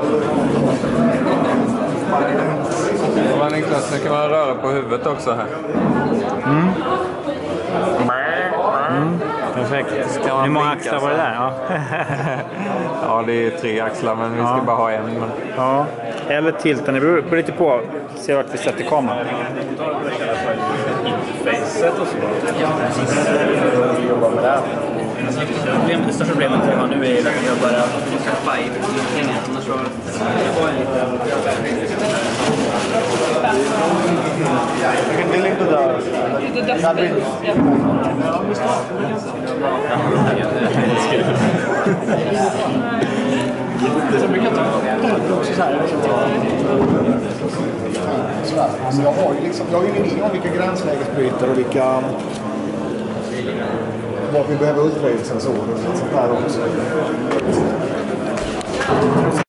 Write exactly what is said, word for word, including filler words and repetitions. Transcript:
Ja, Niklas, nu kan man röra på huvudet också här. Mm. Mm. Perfekt. Hur många axlar var det där? Ja. Ja, det är tre axlar, men vi ska ja. bara ha en. Men... Ja. Eller tilten, det beror lite på. Se vart vi sätter kameran. Facet och så. Jobba med det. Det största problemet vi har nu är att jag bara kappa i pengar. Annars så var jag You can delete to the, the dustbin. Så brukar jag ta också så här. Så jag har ju liksom, jag har ju en idé om vilka gränslägesbrytare och vilka vad vi behöver ultraljudsensorer och sånt där också.